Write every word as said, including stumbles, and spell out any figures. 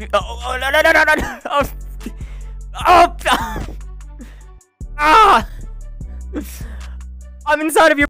Oh, oh no, no, no, no, no, no. Oh. Oh. Ah. I'm inside of your